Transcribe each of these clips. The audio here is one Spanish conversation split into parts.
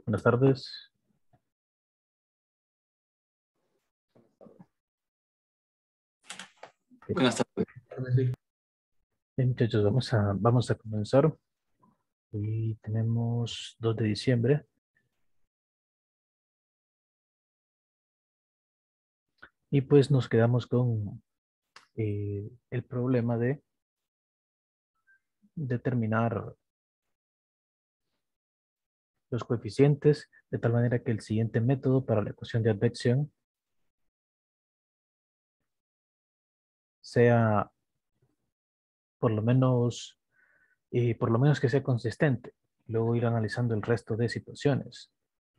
Buenas tardes. Buenas tardes. Bien, muchachos, vamos a comenzar. Hoy tenemos 2 de diciembre y pues nos quedamos con el problema de determinar los coeficientes de tal manera que el siguiente método para la ecuación de advección sea por lo menos que sea consistente. Luego ir analizando el resto de situaciones.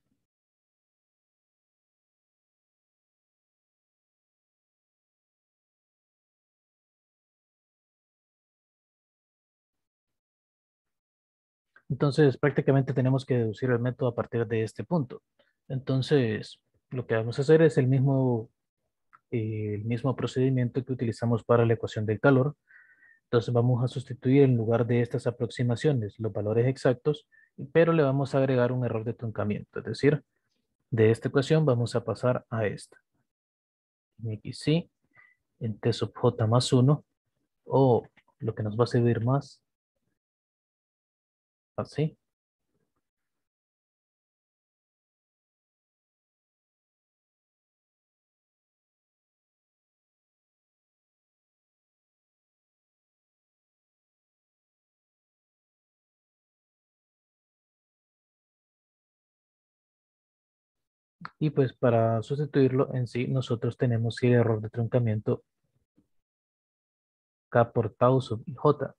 Entonces, prácticamente tenemos que deducir el método a partir de este punto. Entonces, lo que vamos a hacer es el mismo procedimiento que utilizamos para la ecuación del calor. Entonces, vamos a sustituir en lugar de estas aproximaciones los valores exactos, pero le vamos a agregar un error de truncamiento. Es decir, de esta ecuación vamos a pasar a esta. En xy en t sub j más 1, o lo que nos va a servir más, así. Y pues para sustituirlo en sí, nosotros tenemos que el error de truncamiento K por tau sub j.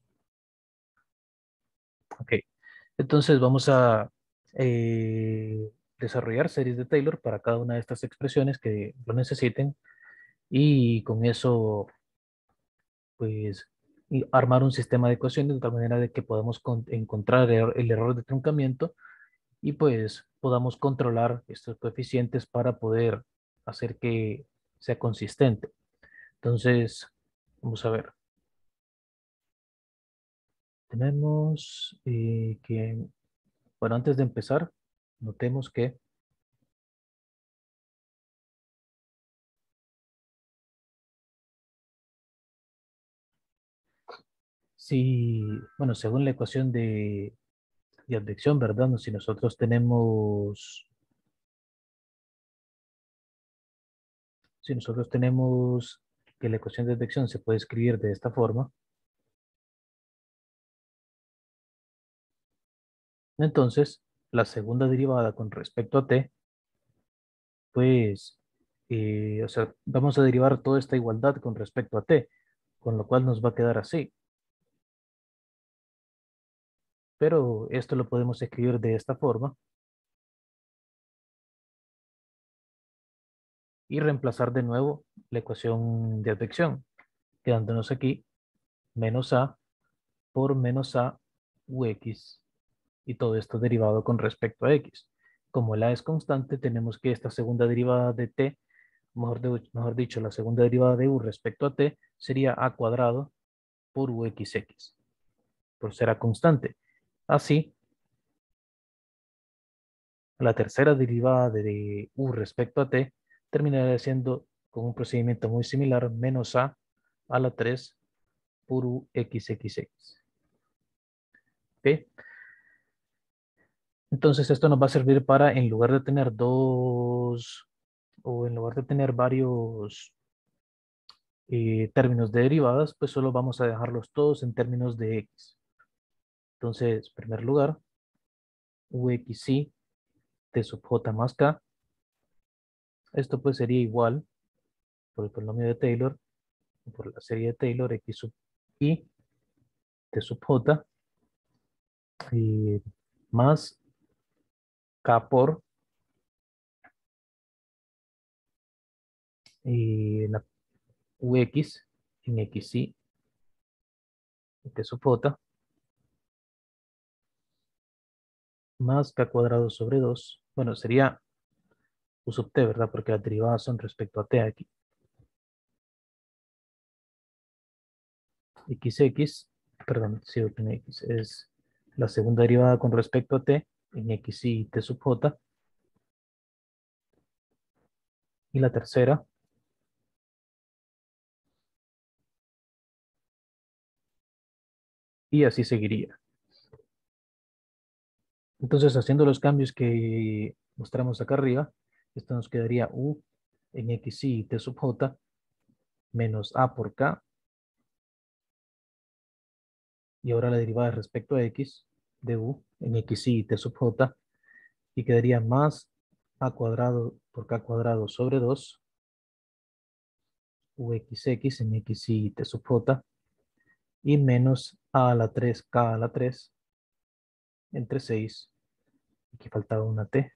Ok, entonces vamos a desarrollar series de Taylor para cada una de estas expresiones que lo necesiten y con eso pues y armar un sistema de ecuaciones de tal manera de que podamos encontrar el error de truncamiento y pues podamos controlar estos coeficientes para poder hacer que sea consistente. Entonces, vamos a ver. Tenemos que, bueno, antes de empezar, notemos que si, bueno, según la ecuación de advección, ¿verdad? No, si nosotros tenemos que la ecuación de advección se puede escribir de esta forma, entonces la segunda derivada con respecto a t, pues, o sea, vamos a derivar toda esta igualdad con respecto a t, con lo cual nos va a quedar así. Pero esto lo podemos escribir de esta forma y reemplazar de nuevo la ecuación de advección, quedándonos aquí menos a por menos a ux, y todo esto derivado con respecto a x. Como la es constante, tenemos que esta segunda derivada de t, mejor dicho, la segunda derivada de u respecto a t sería a cuadrado por uxx, por ser a constante. Así, la tercera derivada de u respecto a t terminaría siendo, con un procedimiento muy similar, menos a la 3 por uxxx. ¿Ok? Entonces esto nos va a servir para, en lugar de tener o en lugar de tener varios términos de derivadas, pues solo vamos a dejarlos todos en términos de x. Entonces, en primer lugar, uxy t sub j más k. Esto pues sería igual por el polinomio de Taylor, por la serie de Taylor, x sub i t sub j, eh, más k por la ux en xy t sub j, más k cuadrado sobre 2. Bueno, sería u sub t, ¿verdad? Porque las derivadas son respecto a t aquí. Perdón, sigo con x, es la segunda derivada con respecto a t, en xy t sub j. Y la tercera, y así seguiría. Entonces, haciendo los cambios que mostramos acá arriba, esto nos quedaría u en xy t sub j menos a por k, y ahora la derivada respecto a x de u en xy t sub j, y quedaría más a cuadrado por k cuadrado sobre 2 uxx en xy t sub j, y menos a la 3 k a la 3 entre 6. Aquí faltaba una t,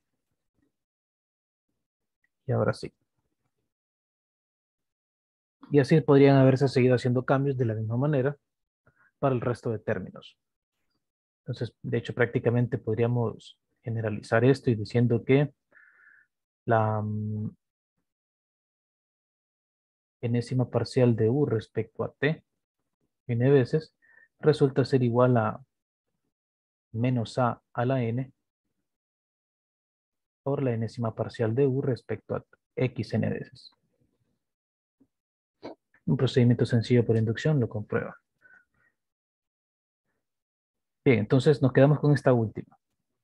y ahora sí. Y así podrían haberse seguido haciendo cambios de la misma manera para el resto de términos. Entonces, de hecho, prácticamente podríamos generalizar esto y diciendo que la enésima parcial de u respecto a t n veces resulta ser igual a menos a la n por la enésima parcial de u respecto a x n veces. Un procedimiento sencillo por inducción lo comprueba. Bien, entonces nos quedamos con esta última.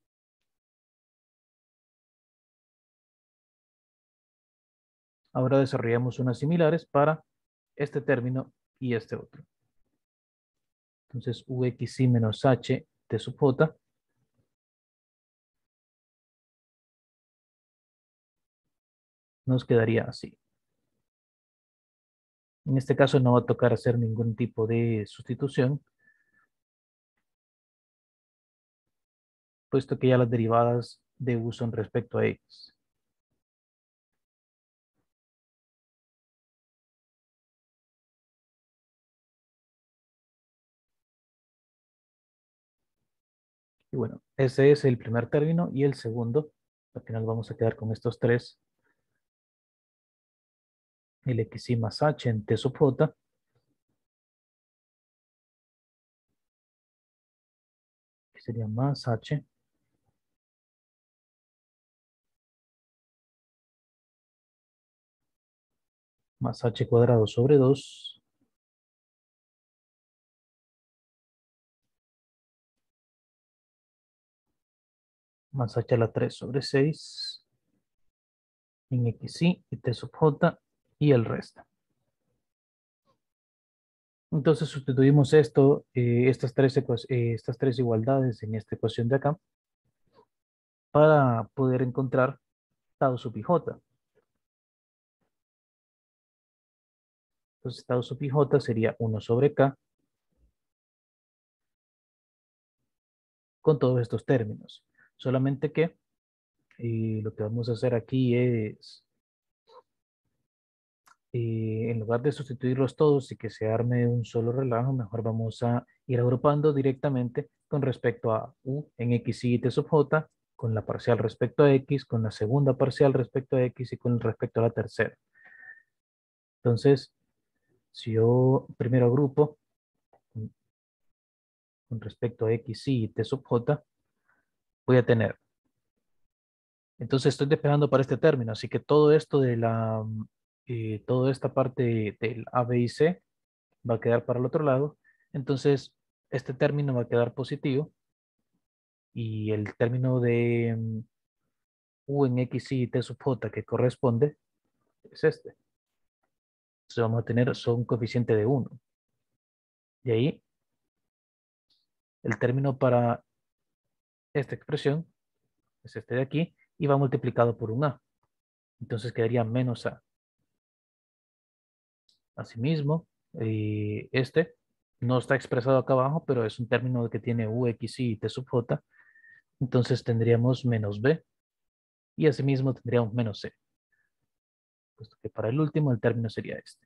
Ahora desarrollamos unas similares para este término y este otro. Entonces, uxy menos h t sub j nos quedaría así. En este caso no va a tocar hacer ningún tipo de sustitución, puesto que ya las derivadas de u son respecto a x. Y bueno, ese es el primer término y el segundo. Al final vamos a quedar con estos tres. El xy más h en t sub j que sería más h más h cuadrado sobre 2 más h a la 3 sobre 6 en xy y t sub j y el resto. Entonces sustituimos esto, estas tres igualdades en esta ecuación de acá para poder encontrar tau sub i j. Entonces tau sub i j sería 1 sobre k con todos estos términos. Solamente que lo que vamos a hacer aquí es, en lugar de sustituirlos todos y que se arme un solo relajo, mejor vamos a ir agrupando directamente con respecto a u en x y t sub j, con la parcial respecto a x, con la segunda parcial respecto a x y con respecto a la tercera. Entonces, si yo primero agrupo con respecto a x y t sub j, voy a tener. Entonces estoy despejando para este término, así que todo esto de toda esta parte del A, B y C va a quedar para el otro lado. Entonces este término va a quedar positivo y el término de U en X y T sub J que corresponde es este. Entonces vamos a tener son un coeficiente de 1. De ahí el término para esta expresión es este de aquí y va multiplicado por un A. Entonces quedaría menos A. Asimismo, este no está expresado acá abajo, pero es un término que tiene u, x, y t sub j. Entonces tendríamos menos b y asimismo tendríamos menos c. Puesto que para el último el término sería este.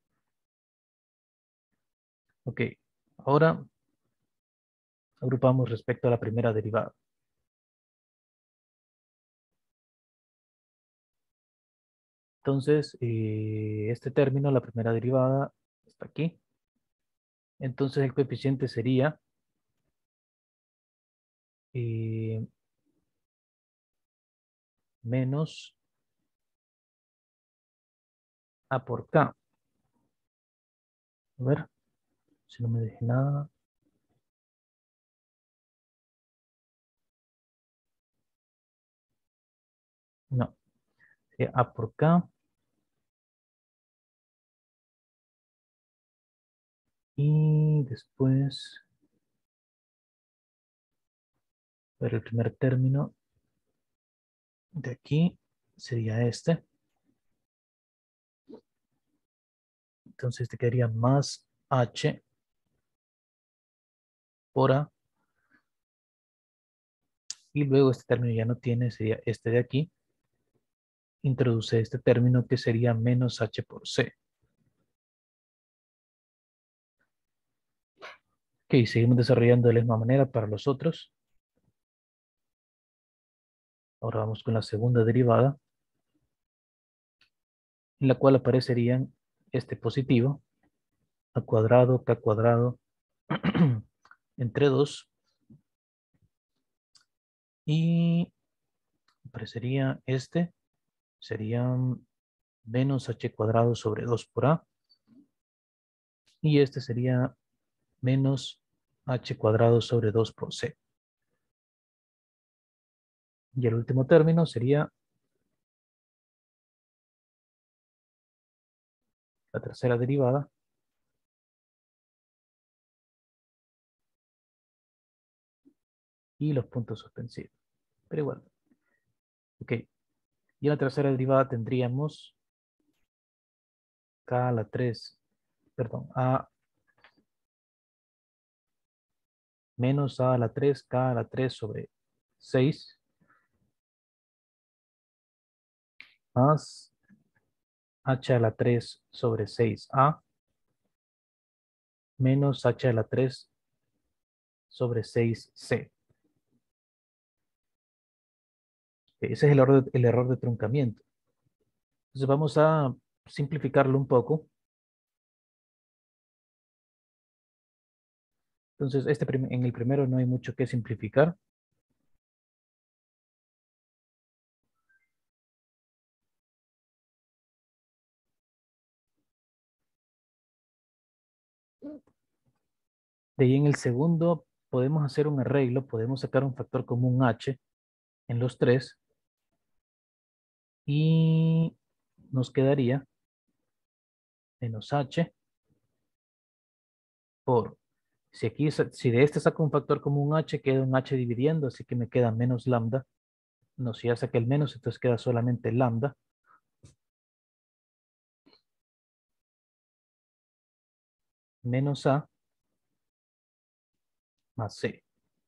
Ok, ahora agrupamos respecto a la primera derivada. Entonces, este término, la primera derivada, está aquí. Entonces el coeficiente sería menos A por K. A ver, si no me dejé nada. No, sería A por K. Y después, ver el primer término de aquí sería este. Entonces te quedaría más H por A. Y luego este término ya no tiene, sería este de aquí. Introduce este término que sería menos H por C. Ok, seguimos desarrollando de la misma manera para los otros. Ahora vamos con la segunda derivada, en la cual aparecerían este positivo, A cuadrado, K cuadrado, entre 2. Y aparecería este, sería menos H cuadrado sobre 2 por A. Y este sería menos H cuadrado sobre 2 por C. Y el último término sería la tercera derivada, y los puntos suspensivos. Pero igual. Ok. Y en la tercera derivada tendríamos K a la 3, perdón, A menos A a la 3, K a la 3 sobre 6, más H a la 3 sobre 6A, menos H a la 3 sobre 6C. Ese es el error de truncamiento. Entonces vamos a simplificarlo un poco. Entonces, en el primero no hay mucho que simplificar. De ahí en el segundo podemos hacer un arreglo, podemos sacar un factor común H en los tres y nos quedaría menos H por, si de este saco un factor común H, queda un H dividiendo, así que me queda menos lambda. No, si ya saqué el menos, entonces queda solamente lambda menos A más C.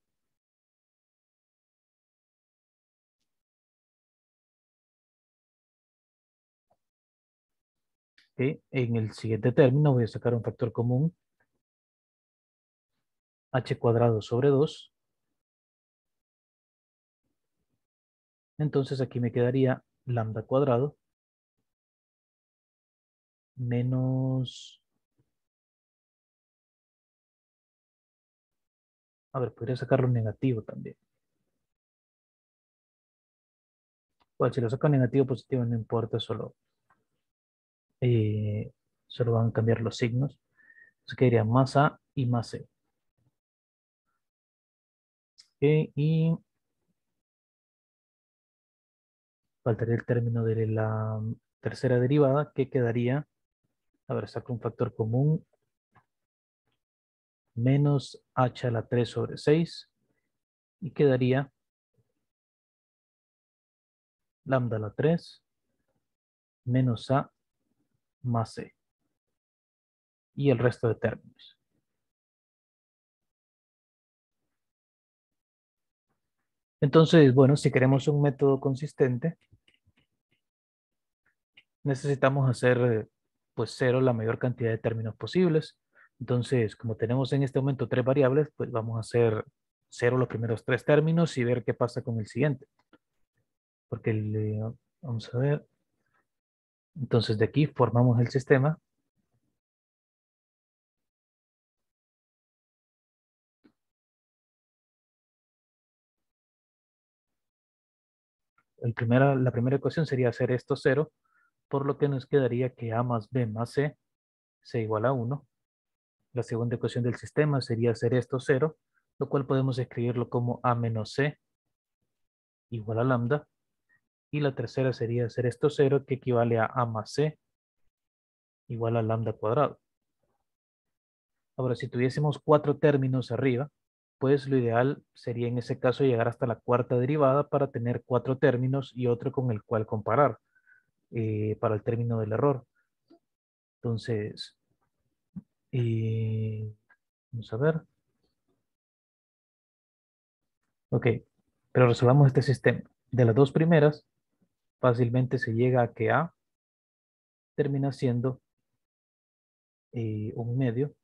¿Ok? En el siguiente término voy a sacar un factor común H cuadrado sobre 2. Entonces aquí me quedaría lambda cuadrado menos, a ver, podría sacarlo negativo también. Bueno, si lo saco negativo o positivo no importa, eh, solo van a cambiar los signos. Entonces quedaría más A y más C. Ok, y faltaría el término de la tercera derivada, que quedaría, a ver, saco un factor común, menos H a la 3 sobre 6, y quedaría lambda a la 3 menos A más C, y el resto de términos. Entonces, bueno, si queremos un método consistente, necesitamos hacer pues cero la mayor cantidad de términos posibles. Entonces, como tenemos en este momento tres variables, pues vamos a hacer cero los primeros tres términos y ver qué pasa con el siguiente. Porque vamos a ver. Entonces, de aquí formamos el sistema. la primera ecuación sería hacer esto cero, por lo que nos quedaría que A más B más C igual a 1. La segunda ecuación del sistema sería hacer esto cero, lo cual podemos escribirlo como A menos C igual a lambda. Y la tercera sería hacer esto cero, que equivale a A más C igual a lambda cuadrado. Ahora, si tuviésemos cuatro términos arriba, pues lo ideal sería en ese caso llegar hasta la cuarta derivada para tener cuatro términos y otro con el cual comparar para el término del error. Entonces, vamos a ver. Ok, pero resolvamos este sistema. De las dos primeras, fácilmente se llega a que A termina siendo un medio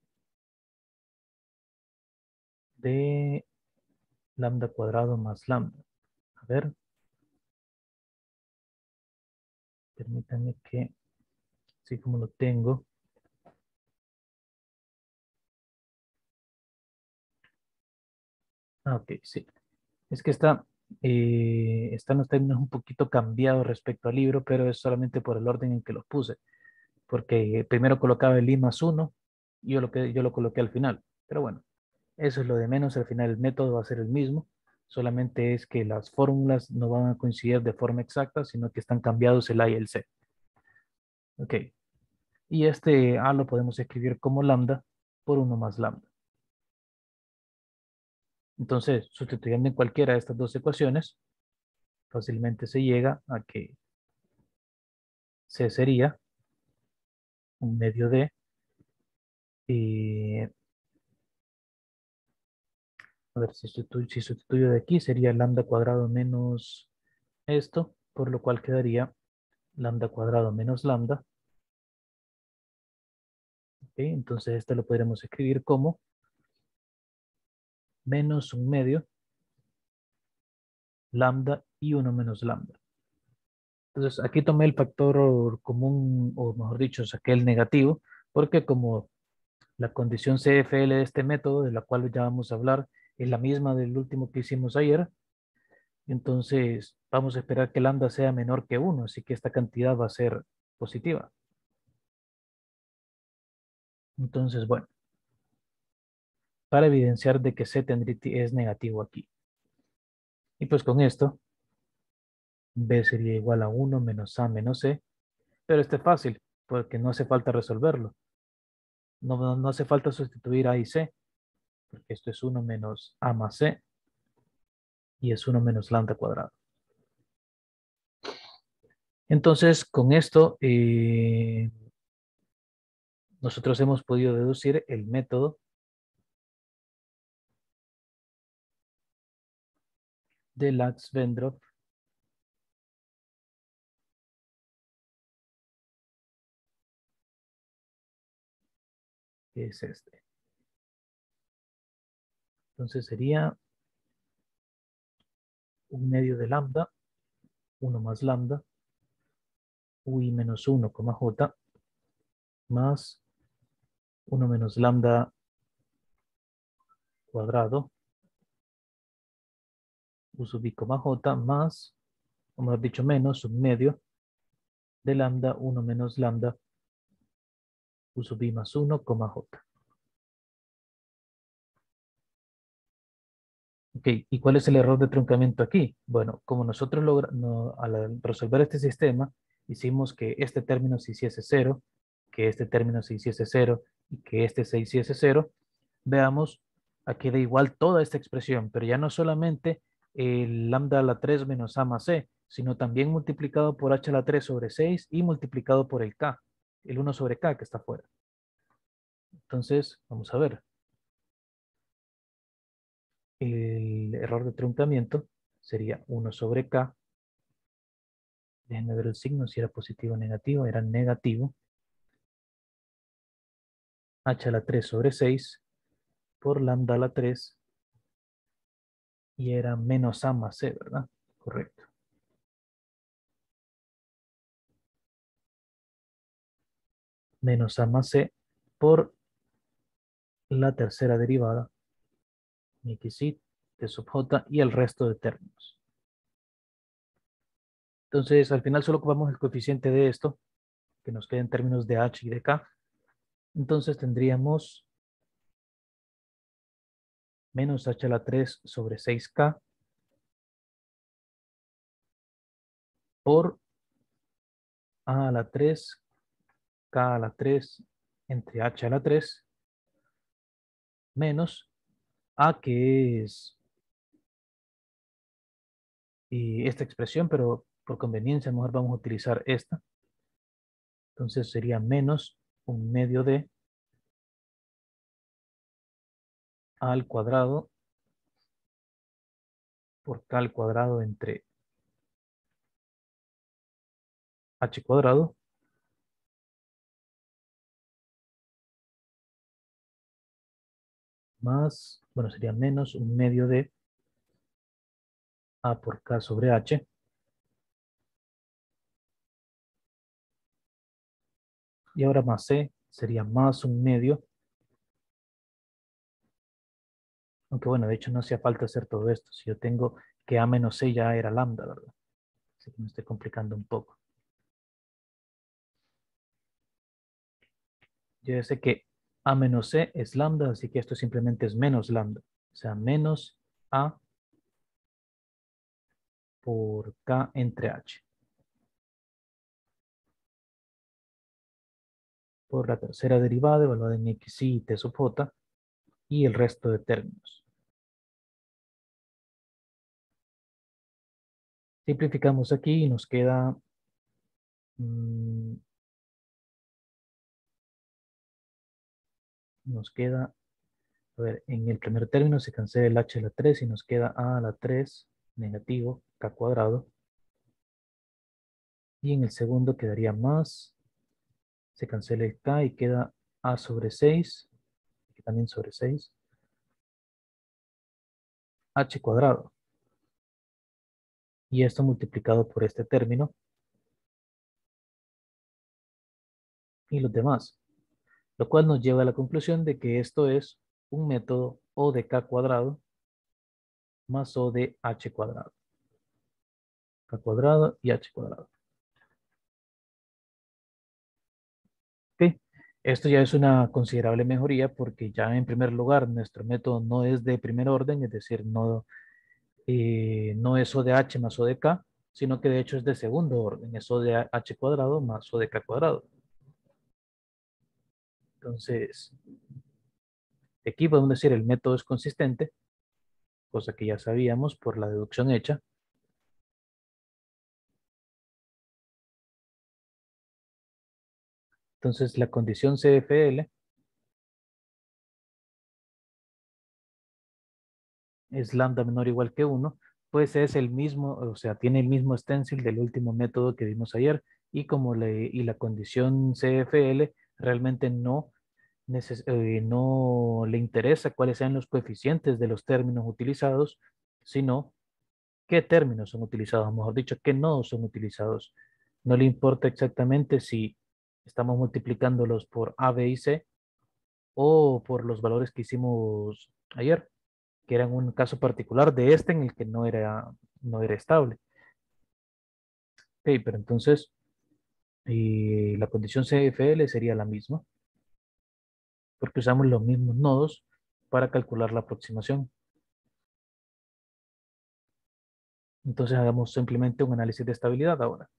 de lambda cuadrado más lambda. A ver, permítanme que, así como lo tengo. Ah, ok, sí. Es que están los términos un poquito cambiados respecto al libro, pero es solamente por el orden en que los puse. Porque primero colocaba el I más 1 y yo lo coloqué al final. Pero bueno, eso es lo de menos. Al final el método va a ser el mismo. Solamente es que las fórmulas no van a coincidir de forma exacta, sino que están cambiados el A y el C. Ok. Y este A lo podemos escribir como lambda por 1 más lambda. Entonces, sustituyendo en cualquiera de estas dos ecuaciones, fácilmente se llega a que C sería un medio de, eh, a ver, si sustituyo de aquí, sería lambda cuadrado menos esto, por lo cual quedaría lambda cuadrado menos lambda. ¿Ok? Entonces, esto lo podremos escribir como menos un medio lambda y 1 menos lambda. Entonces, aquí tomé el factor común, o mejor dicho, saqué el negativo, porque como la condición CFL de este método, de la cual ya vamos a hablar, es la misma del último que hicimos ayer, entonces vamos a esperar que lambda sea menor que 1, así que esta cantidad va a ser positiva. Entonces, bueno, para evidenciar de que C es negativo aquí. Y pues con esto, B sería igual a 1 menos A menos C, pero este es fácil, porque no hace falta resolverlo. No hace falta sustituir A y C, porque esto es 1 menos A más C y es 1 menos lambda cuadrado. Entonces, con esto, nosotros hemos podido deducir el método de Lax-Wendroff, que es este. Entonces sería un medio de lambda, 1 más lambda, ui menos 1, j, más 1 menos lambda cuadrado, u sub i, j, más, o mejor dicho, menos un medio de lambda, 1 menos lambda, u sub i más 1, j. Ok, ¿y cuál es el error de truncamiento aquí? Bueno, como nosotros al resolver este sistema, hicimos que este término se hiciese cero, que este término se hiciese cero y que este se hiciese cero, veamos, aquí da igual toda esta expresión, pero ya no solamente el lambda a la 3 menos a más c, sino también multiplicado por h a la 3 sobre 6 y multiplicado por el k, el 1 sobre k que está afuera. Entonces, vamos a ver. El error de truncamiento sería 1 sobre k. Déjenme ver el signo, si era positivo o negativo. Era negativo. H a la 3 sobre 6 por lambda a la 3. Y era menos A más C, ¿verdad? Correcto. Menos A más C por la tercera derivada. X de sub j y el resto de términos. Entonces, al final solo ocupamos el coeficiente de esto, que nos queda en términos de h y de k. Entonces tendríamos menos h a la 3 sobre 6k por a la 3, k a la 3 entre h a la 3 menos a, que es esta expresión, pero por conveniencia mejor vamos a utilizar esta. Entonces sería menos un medio de a al cuadrado por k al cuadrado entre h cuadrado más, bueno, sería menos un medio de a por k sobre h. Y ahora más c sería más un medio, aunque bueno, de hecho no hacía falta hacer todo esto. Si yo tengo que a menos c ya era lambda, ¿verdad? Así que me estoy complicando un poco. Yo ya sé que a menos c es lambda, así que esto simplemente es menos lambda. O sea, menos a por k entre h. Por la tercera derivada evaluada en x y t sub j y el resto de términos. Simplificamos aquí y mm, nos queda, a ver, en el primer término se cancela el h a la 3 y nos queda a la 3 negativo k cuadrado. Y en el segundo quedaría más, se cancela el k y queda a sobre 6, que también sobre 6, h cuadrado. Y esto multiplicado por este término y los demás. Lo cual nos lleva a la conclusión de que esto es un método O de k cuadrado más O de h cuadrado. K cuadrado y h cuadrado. ¿Ok? Esto ya es una considerable mejoría porque ya en primer lugar nuestro método no es de primer orden, es decir, no es O de h más O de k, sino que de hecho es de segundo orden, es O de h cuadrado más O de k cuadrado. Entonces, aquí podemos decir el método es consistente, cosa que ya sabíamos por la deducción hecha. Entonces, la condición CFL es lambda menor o igual que 1, pues es el mismo, o sea, tiene el mismo stencil del último método que vimos ayer y y la condición CFL realmente no le interesa cuáles sean los coeficientes de los términos utilizados, sino qué términos son utilizados, mejor dicho, qué nodos son utilizados. No le importa exactamente si estamos multiplicándolos por A, B y C o por los valores que hicimos ayer, que eran un caso particular de este en el que no era estable. Ok, pero entonces la condición CFL sería la misma, porque usamos los mismos nodos para calcular la aproximación. Entonces hagamos simplemente un análisis de estabilidad ahora.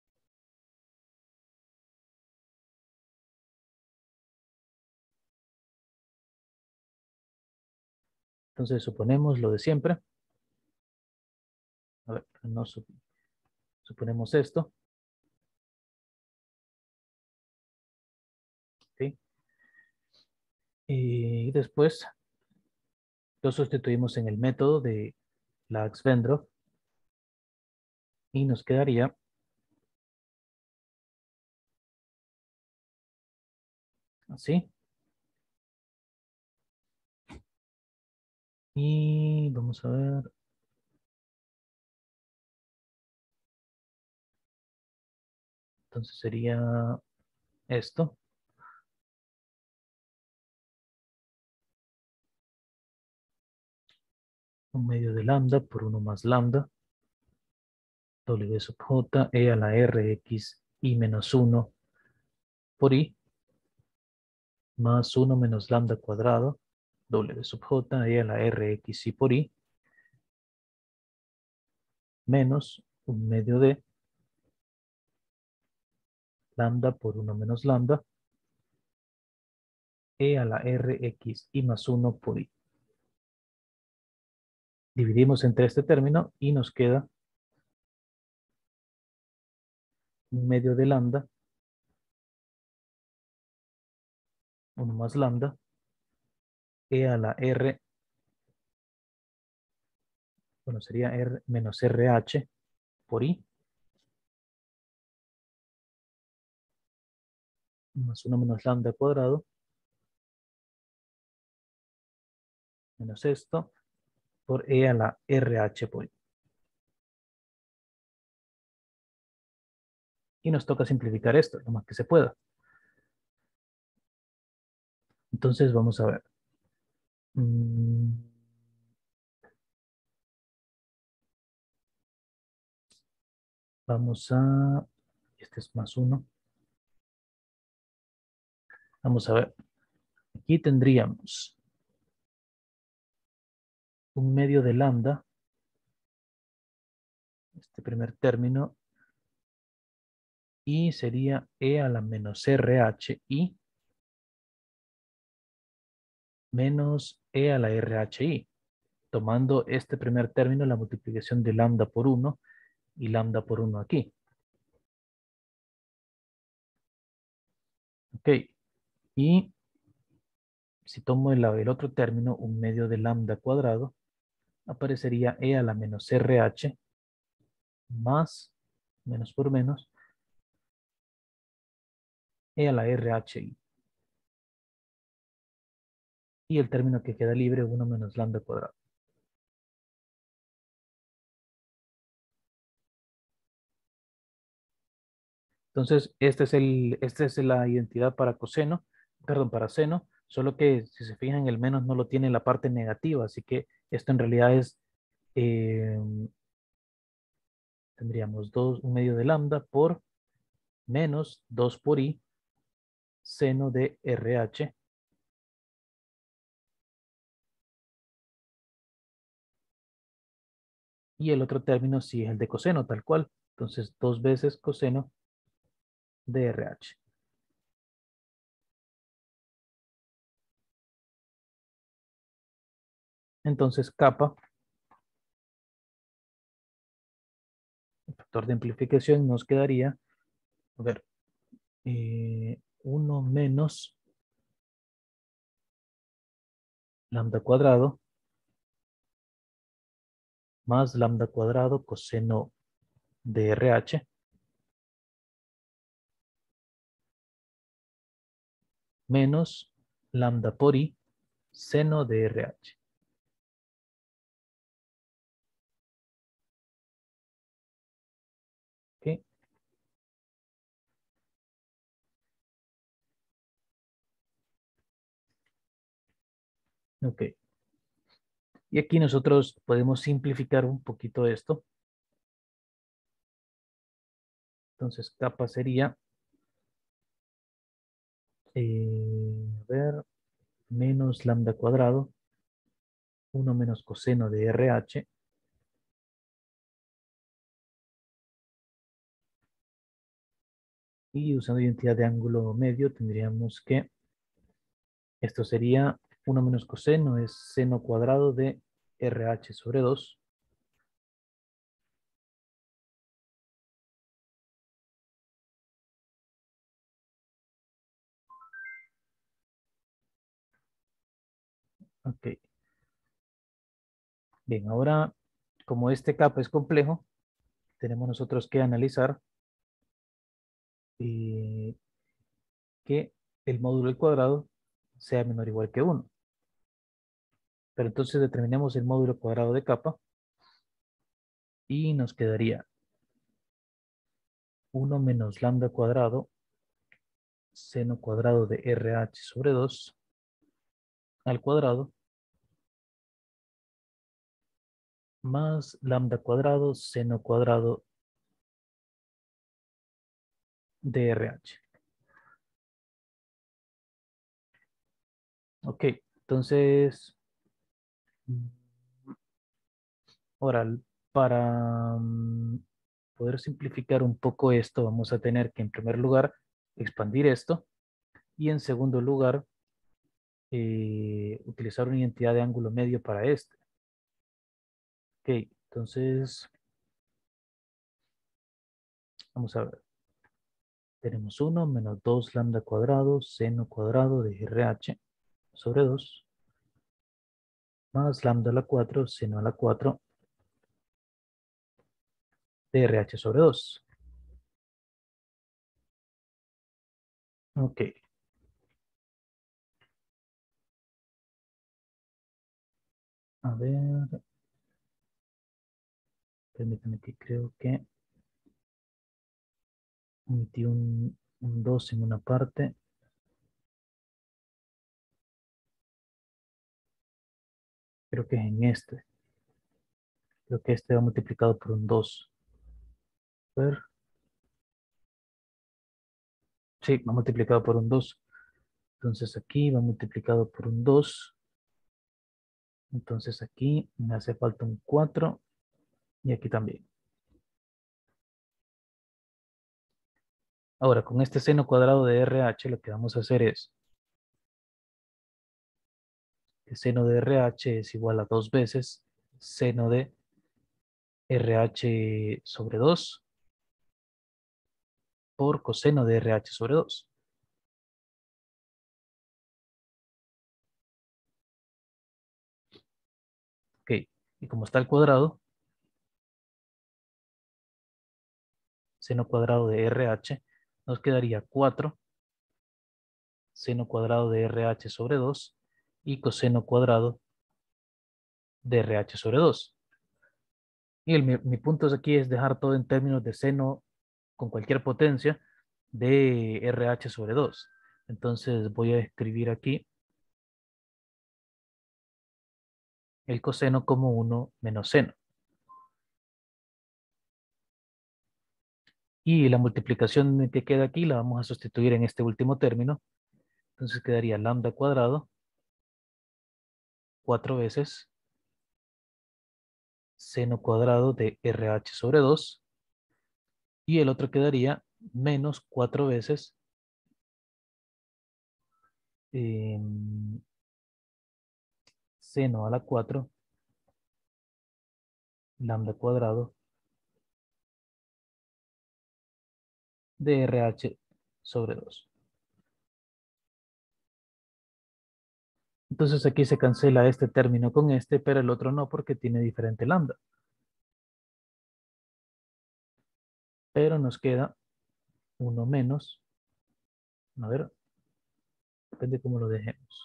Entonces suponemos lo de siempre. A ver, no suponemos esto. ¿Sí? Y después lo sustituimos en el método de Lax-Vendroff y nos quedaría así. Y vamos a ver. Entonces sería esto. Un medio de lambda por uno más lambda. W sub j e a la rx y menos 1 por i más 1 menos lambda cuadrado W sub j e a la rx y por i menos un medio de lambda por 1 menos lambda e a la rx y más 1 por i. Dividimos entre este término y nos queda un medio de lambda, 1 más lambda, e a la r, bueno, sería r menos RH por i, más 1 menos lambda cuadrado, menos esto, por e a la RH por i. Y nos toca simplificar esto, lo más que se pueda. Entonces vamos a ver. Vamos a... Este es más 1. Vamos a ver. Aquí tendríamos un medio de lambda, este primer término, y sería e a la menos RH y menos e a la RHI, tomando este primer término, la multiplicación de lambda por 1 y lambda por 1 aquí. Ok, y si tomo el otro término, un medio de lambda cuadrado, aparecería e a la menos RH más, menos por menos, e a la RHI. Y el término que queda libre, 1 menos lambda cuadrado. Entonces, esta es la identidad para coseno, perdón, para seno, solo que si se fijan, el menos no lo tiene en la parte negativa, así que esto en realidad es, eh, tendríamos un medio de lambda por menos 2 por i seno de RH. Y el otro término sí es el de coseno, tal cual. Entonces, 2 veces coseno de RH. Entonces, kappa, el factor de amplificación nos quedaría, a ver, 1 menos lambda cuadrado más lambda cuadrado coseno de RH menos lambda por i seno de RH. ¿Ok? Ok. Y aquí nosotros podemos simplificar un poquito esto. Entonces, kappa sería, a ver, menos lambda cuadrado, 1 menos coseno de RH, y usando identidad de ángulo medio tendríamos que, esto sería 1 menos coseno es seno cuadrado de RH sobre 2. Ok. Bien, ahora, como este kappa es complejo, tenemos nosotros que analizar eh, que el módulo al cuadrado sea menor o igual que 1. Pero entonces determinemos el módulo cuadrado de kappa y nos quedaría 1 menos lambda cuadrado seno cuadrado de RH sobre 2 al cuadrado más lambda cuadrado seno cuadrado de RH. Ok, entonces, ahora, para poder simplificar un poco esto, vamos a tener que en primer lugar expandir esto y en segundo lugar utilizar una identidad de ángulo medio para este. Ok, entonces vamos a ver. Tenemos 1 menos 2 lambda cuadrado seno cuadrado de RH sobre 2 más lambda a la 4 seno a la 4 de RH sobre 2. Ok, a ver, permítame que creo que omití un 2 en una parte. Creo que es en este. Creo que este va multiplicado por un 2. A ver, sí, va multiplicado por un 2. Entonces aquí va multiplicado por un 2. Entonces aquí me hace falta un 4 y aquí también. Ahora, con este seno cuadrado de RH, lo que vamos a hacer es que seno de RH es igual a 2 veces seno de RH sobre 2 por coseno de RH sobre 2. Ok, y como está el cuadrado, seno cuadrado de RH, nos quedaría 4 seno cuadrado de RH sobre 2 y coseno cuadrado de RH sobre 2. Y mi punto aquí es dejar todo en términos de seno con cualquier potencia de RH sobre 2. Entonces voy a escribir aquí el coseno como 1 menos seno. Y la multiplicación que queda aquí la vamos a sustituir en este último término. Entonces quedaría lambda cuadrado 4 veces seno cuadrado de RH sobre 2. Y el otro quedaría menos 4 veces seno a la 4 lambda cuadrado de RH sobre 2. Entonces aquí se cancela este término con este, pero el otro no porque tiene diferente lambda. Pero nos queda uno menos, a ver, depende cómo lo dejemos.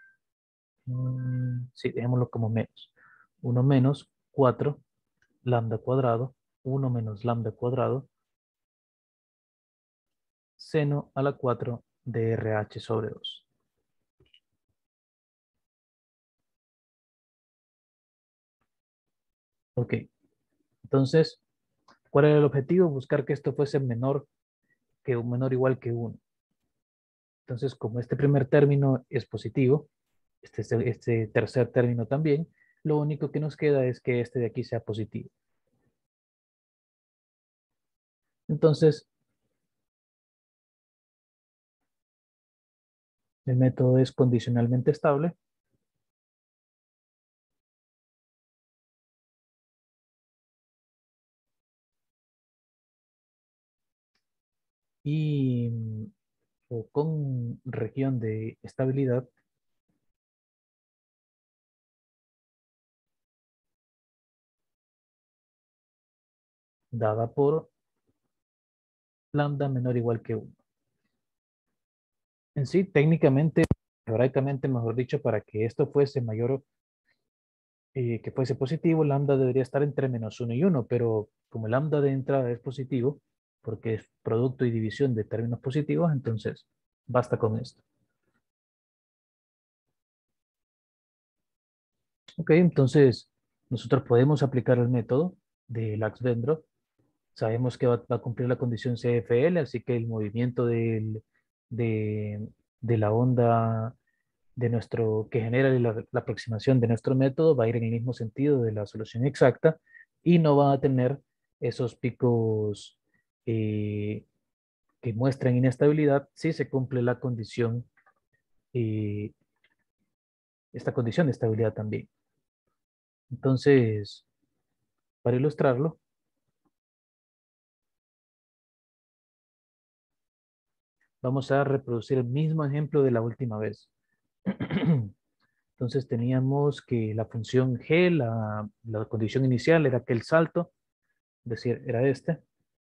Sí, dejémoslo como menos. Uno menos 4 lambda cuadrado, 1 menos lambda cuadrado, seno a la 4 de RH sobre 2. Ok, entonces, ¿cuál era el objetivo? Buscar que esto fuese menor que un menor igual que 1. Entonces, como este primer término es positivo, este tercer término también, lo único que nos queda es que este de aquí sea positivo. Entonces, el método es condicionalmente estable y o con región de estabilidad dada por lambda menor o igual que 1. En sí, técnicamente, teóricamente, mejor dicho, para que esto fuese mayor, que fuese positivo, lambda debería estar entre menos 1 y 1, pero como lambda de entrada es positivo, porque es producto y división de términos positivos, entonces basta con esto. Ok, entonces nosotros podemos aplicar el método de Lax-Bendro Sabemos que va a cumplir la condición CFL, así que el movimiento de, de la onda que genera la aproximación de nuestro método va a ir en el mismo sentido de la solución exacta y no va a tener esos picos eh, que muestran inestabilidad si se cumple la condición, eh, esta condición de estabilidad también. Entonces, para ilustrarlo, vamos a reproducir el mismo ejemplo de la última vez. Entonces teníamos que la función g, la condición inicial era que el salto, es decir, era este.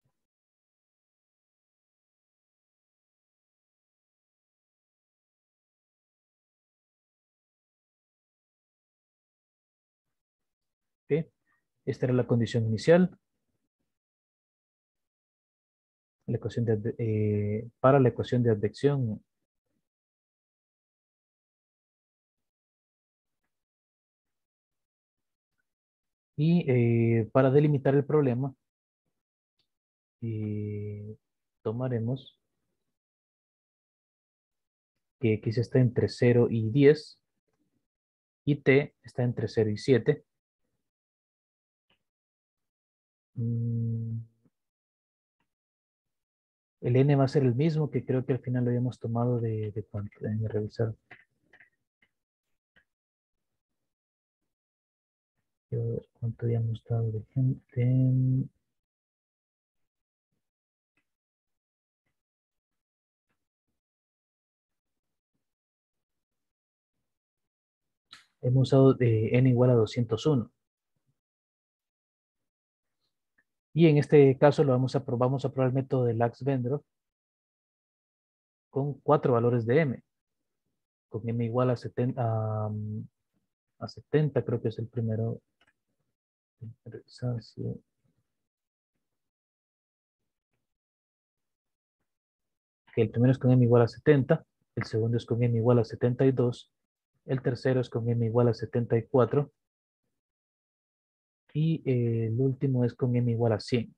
¿Ok? Esta era la condición inicial la ecuación para la ecuación de advección. Y para delimitar el problema, tomaremos que x está entre 0 y 10 y t está entre 0 y 7. Mm, el n va a ser el mismo que creo que al final lo habíamos tomado de cuánto, déjenme revisar. Quiero ver cuánto habíamos dado de gente. Hemos usado n igual a 201. Y en este caso vamos a probar el método de Lax-Vendroff con 4 valores de m. Con m igual a 70, a 70 creo que es el primero. Que el primero es con m igual a 70, el segundo es con m igual a 72, el tercero es con m igual a 74 y el último es con m igual a 100.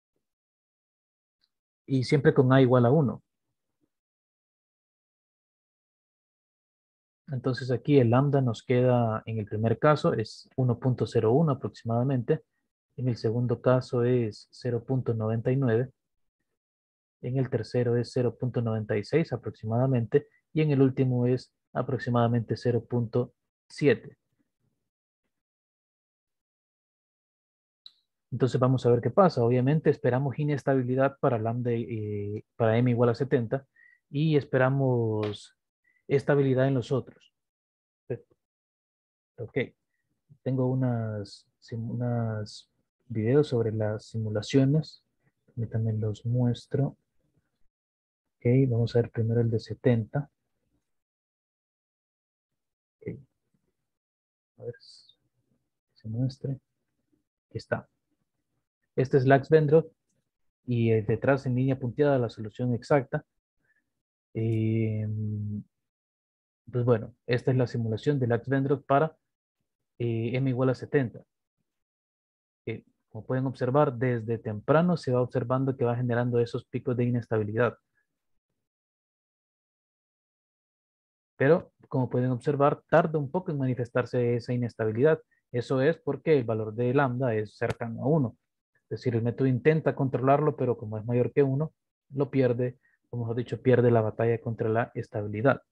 Y siempre con a igual a 1. Entonces aquí el lambda nos queda, en el primer caso es 1.01 aproximadamente, en el segundo caso es 0.99, en el tercero es 0.96 aproximadamente y en el último es aproximadamente 0.7. Entonces vamos a ver qué pasa. Obviamente esperamos inestabilidad para lambda, para m igual a 70 y esperamos estabilidad en los otros. Ok, tengo unas videos sobre las simulaciones. También los muestro. Ok, vamos a ver primero el de 70. Ok, a ver si se muestre. Aquí está. Este es Lax-Vendroff y detrás en línea punteada la solución exacta. Eh, pues bueno, esta es la simulación de Lax-Vendroff para m igual a 70. Como pueden observar, desde temprano se va observando que va generando esos picos de inestabilidad. Pero, como pueden observar, tarda un poco en manifestarse esa inestabilidad. Eso es porque el valor de lambda es cercano a 1. Es decir, el método intenta controlarlo, pero como es mayor que 1, lo pierde, como hemos dicho, pierde la batalla contra la estabilidad.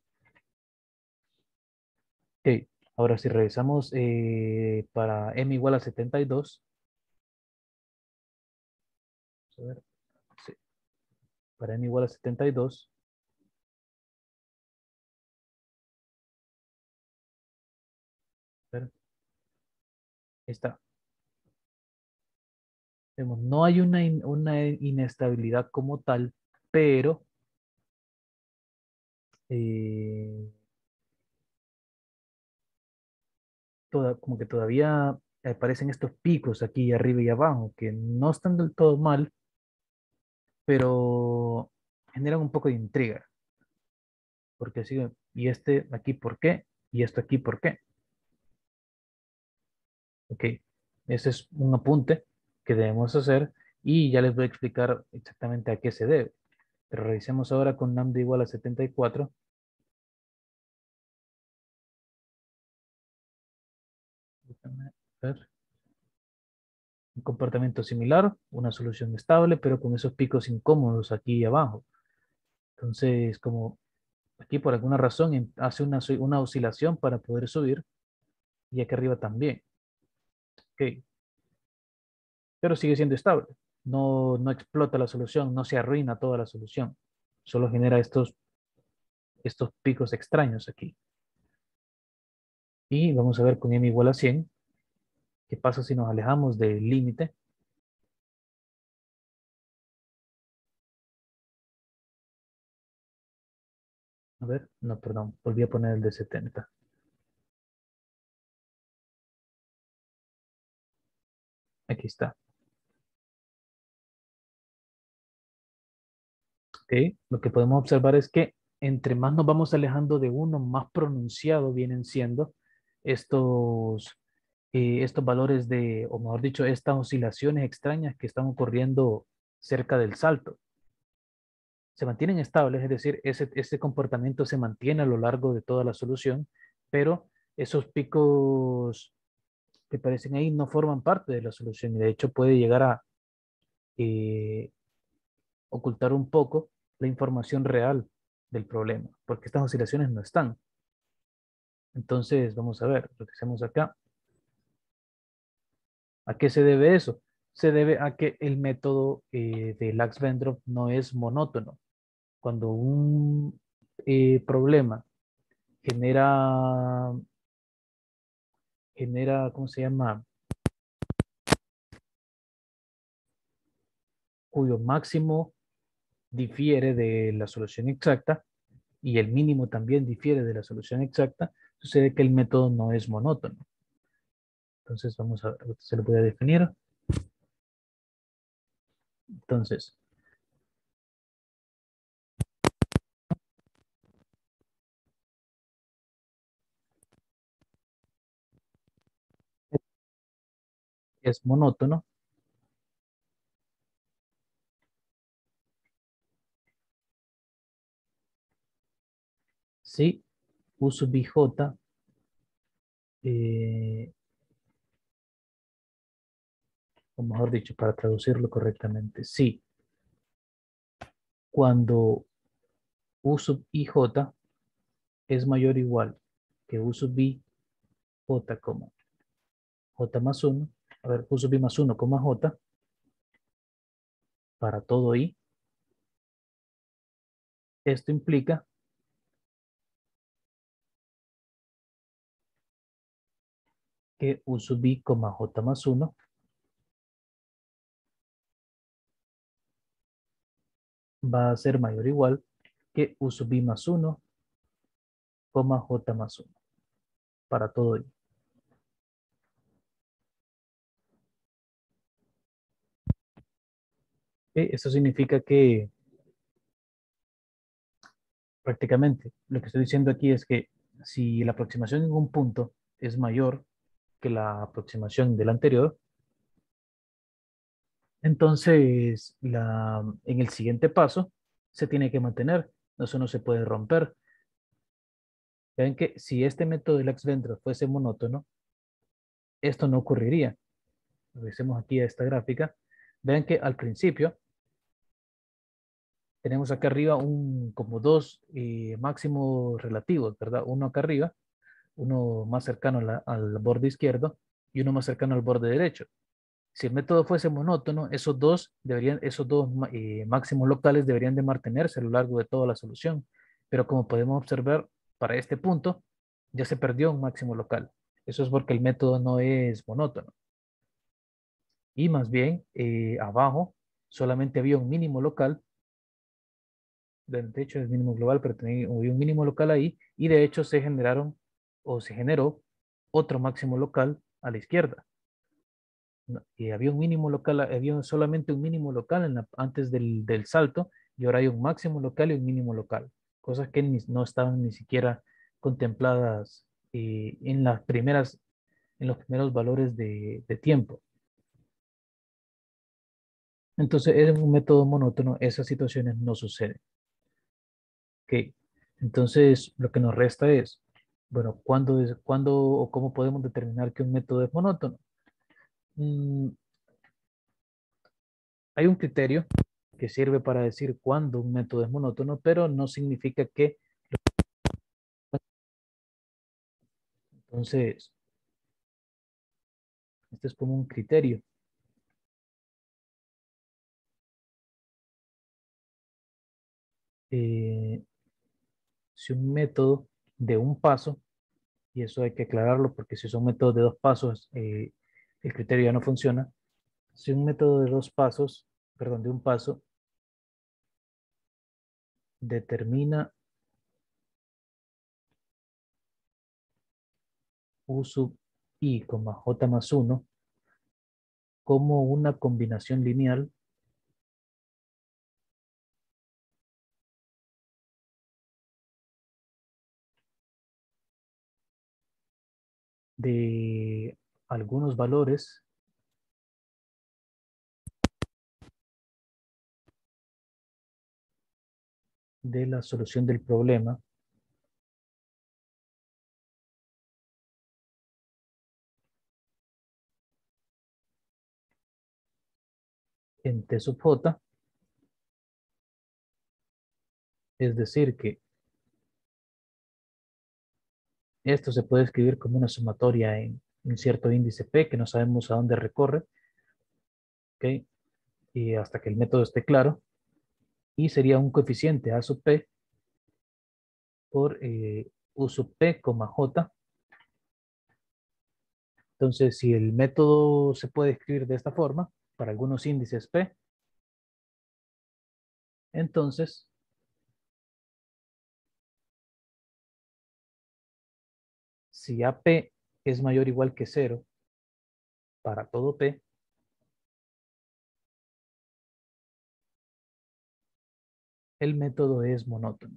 Ok, ahora si revisamos para m igual a 72, vamos a ver, sí, para m igual a 72, a ver, ahí está. Vemos, no hay una inestabilidad como tal, pero eh, como que todavía aparecen estos picos aquí arriba y abajo, que no están del todo mal, pero generan un poco de intriga, porque así, y este aquí por qué, y esto aquí por qué. Ok, ese es un apunte que debemos hacer Y ya les voy a explicar exactamente a qué se debe. Pero revisemos ahora con lambda igual a 74. Déjame ver. Un comportamiento similar, una solución estable, pero con esos picos incómodos aquí abajo. Entonces, como aquí por alguna razón hace una oscilación para poder subir y aquí arriba también. Ok, pero sigue siendo estable. No, no explota la solución, no se arruina toda la solución. Solo genera estos picos extraños aquí. Y vamos a ver con m igual a 100, qué pasa si nos alejamos del límite. A ver, no, perdón, volví a poner el de 70. Aquí está. Ok, lo que podemos observar es que entre más nos vamos alejando de uno, más pronunciado vienen siendo estos, estos valores de, o mejor dicho, estas oscilaciones extrañas que están ocurriendo cerca del salto. Se mantienen estables, es decir, ese comportamiento se mantiene a lo largo de toda la solución, pero esos picos que aparecen ahí no forman parte de la solución y de hecho puede llegar a eh, ocultar un poco la información real del problema, porque estas oscilaciones no están. Entonces, vamos a ver lo que hacemos acá. ¿A qué se debe eso? Se debe a que el método de Lax-Wendorf no es monótono. Cuando un problema genera, ¿cómo se llama? Cuyo máximo difiere de la solución exacta y el mínimo también difiere de la solución exacta, sucede que el método no es monótono. Entonces, vamos a ver, se lo voy a definir. Entonces, es monótono si U sub i j, eh, o mejor dicho, para traducirlo correctamente, si cuando U sub i j es mayor o igual que U sub i j, j más uno, a ver, U sub i más uno, j, para todo i, esto implica que U sub i, j más uno va a ser mayor o igual que U sub i más uno, j más uno, para todo i. Esto significa que prácticamente lo que estoy diciendo aquí es que si la aproximación en un punto es mayor que la aproximación del anterior, entonces en el siguiente paso se tiene que mantener, eso no se puede romper. Ven que si este método de Lax-Wendorf fuese monótono, esto no ocurriría. Revisemos aquí a esta gráfica. Ven que al principio tenemos acá arriba como dos máximos relativos, ¿verdad? Uno acá arriba, uno más cercano al borde izquierdo y uno más cercano al borde derecho. Si el método fuese monótono, esos dos máximos locales deberían de mantenerse a lo largo de toda la solución. Pero como podemos observar, para este punto ya se perdió un máximo local. Eso es porque el método no es monótono. Y más bien, abajo solamente había un mínimo local. De hecho, es mínimo global, pero había un mínimo local ahí. Y de hecho se generaron o se generó otro máximo local a la izquierda. No, y había un mínimo local, había solamente un mínimo local antes del salto y ahora hay un máximo local y un mínimo local, cosas que no estaban ni siquiera contempladas en los primeros valores de tiempo. Entonces, en un método monótono, esas situaciones no suceden. ¿Ok? Entonces, lo que nos resta es, bueno, ¿cuándo o cómo podemos determinar que un método es monótono? Mm, Hay un criterio que sirve para decir cuándo un método es monótono, pero no significa que, entonces, este es como un criterio. Eh, si un método de un paso, y eso hay que aclararlo porque si son métodos de dos pasos, el criterio ya no funciona. Si un método de dos pasos, perdón, de un paso, determina U sub I, J más uno como una combinación lineal de algunos valores de la solución del problema en T sub J, es decir, que esto se puede escribir como una sumatoria en cierto índice P que no sabemos a dónde recorre, ¿ok? Y hasta que el método esté claro, y sería un coeficiente A sub P por U sub P, J. Entonces, si el método se puede escribir de esta forma, para algunos índices P, entonces, si AP es mayor o igual que cero para todo P, el método es monótono.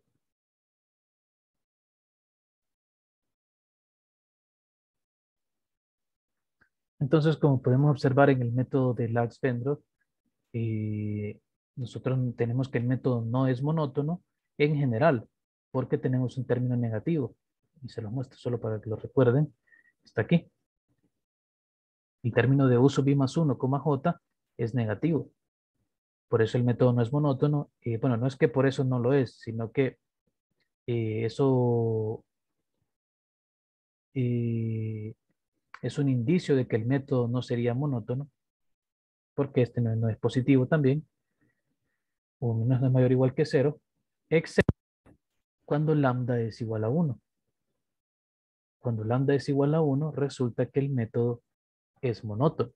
Entonces, como podemos observar en el método de Lax-Vendrath, nosotros tenemos que el método no es monótono en general, porque tenemos un término negativo. Y se los muestro solo para que lo recuerden. Está aquí. El término de U sub I más 1, J es negativo. Por eso el método no es monótono. Bueno, no es que por eso no lo es, sino que eso eh, es un indicio de que el método no sería monótono, porque este no es positivo también, o menos no es mayor o igual que cero, excepto cuando lambda es igual a uno. Cuando lambda es igual a uno, resulta que el método es monótono.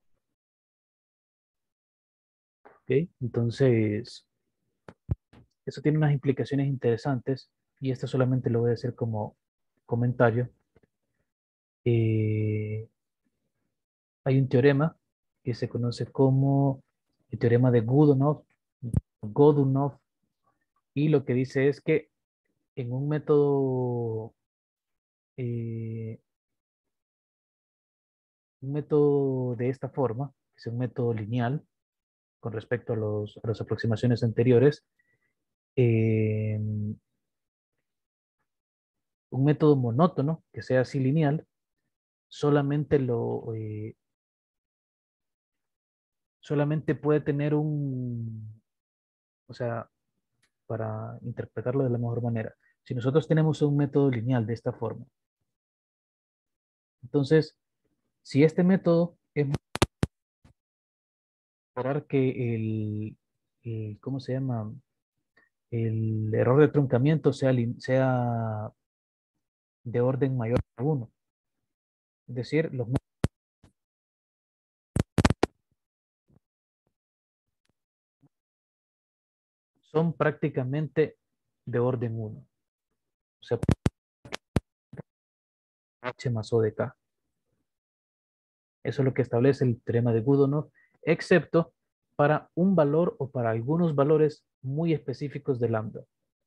¿Ok? Entonces, eso tiene unas implicaciones interesantes y esto solamente lo voy a hacer como comentario. Eh, Hay un teorema que se conoce como el teorema de Godunov, y lo que dice es que en eh, un método de esta forma, que es un método lineal con respecto a las aproximaciones anteriores, eh, un método monótono que sea así lineal, solamente solamente puede tener o sea, para interpretarlo de la mejor manera, si nosotros tenemos un método lineal de esta forma, entonces, si este método es mostrar que ¿cómo se llama? El error de truncamiento sea de orden mayor a uno. Es decir, los métodos son prácticamente de orden uno. O sea, H más O de K. Eso es lo que establece el teorema de Goodenough, excepto para un valor o para algunos valores muy específicos de lambda.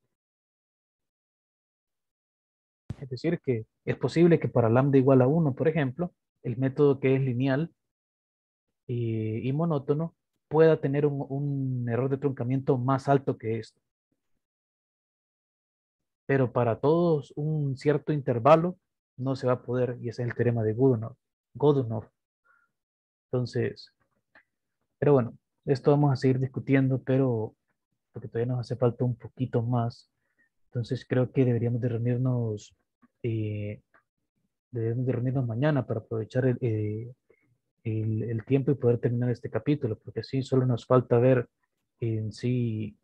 Es decir, que es posible que para lambda igual a uno, por ejemplo, el método que es lineal y monótono pueda tener un error de truncamiento más alto que esto. Pero para todos un cierto intervalo no se va a poder, y ese es el teorema de Godunov. Entonces, pero bueno, esto vamos a seguir discutiendo, pero porque todavía nos hace falta un poquito más. Entonces creo que eh, deberíamos de reunirnos mañana para aprovechar el tiempo y poder terminar este capítulo, porque así solo nos falta ver en sí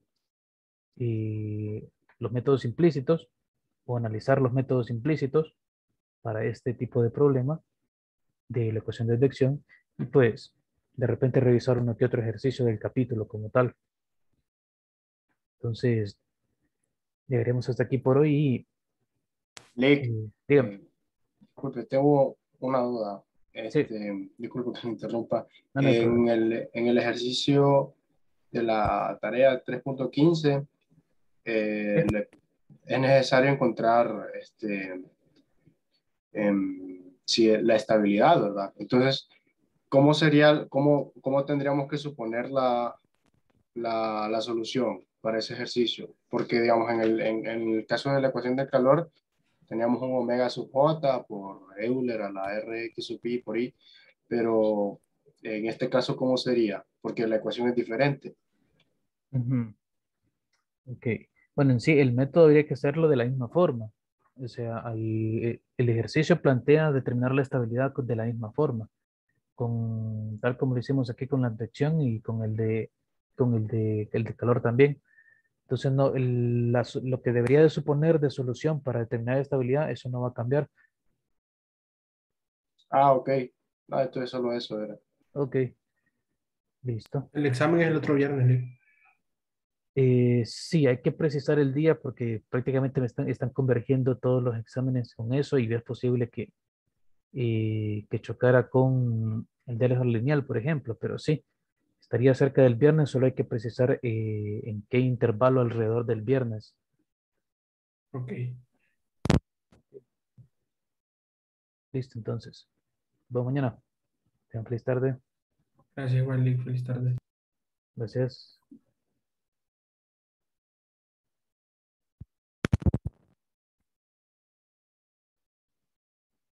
los métodos implícitos o analizar los métodos implícitos para este tipo de problema de la ecuación de advección y pues de repente revisar uno que otro ejercicio del capítulo como tal. Entonces, llegaremos hasta aquí por hoy y Lick, dígame, disculpe, tengo una duda. sí, Disculpe que me interrumpa. no, no hay problema. En el ejercicio de la tarea 3.15, Sí. es necesario encontrar si la estabilidad, ¿verdad? Entonces, ¿cómo sería, cómo tendríamos que suponer la solución para ese ejercicio? Porque, digamos, en el caso de la ecuación del calor, teníamos un omega sub j por Euler a la Rx sub i por i, pero en este caso, ¿cómo sería? Porque la ecuación es diferente. Ujú. Ok. Bueno, en sí, el método habría que hacerlo de la misma forma. O sea, el ejercicio plantea determinar la estabilidad de la misma forma, tal como lo hicimos aquí con la advección y el de calor también. Entonces, no, lo que debería de suponer de solución para determinar estabilidad, eso no va a cambiar. Ah, ok. Ah, entonces solo eso era. Ok, listo. El examen es el otro viernes, Lick. Sí, hay que precisar el día porque prácticamente están convergiendo todos los exámenes con eso y es posible que chocara con el de álgebra lineal, por ejemplo, pero sí, estaría cerca del viernes, solo hay que precisar en qué intervalo alrededor del viernes. Ok. Listo, entonces. Vamos mañana. Tengan feliz tarde. Gracias, igual, Lick. Feliz tarde. Gracias.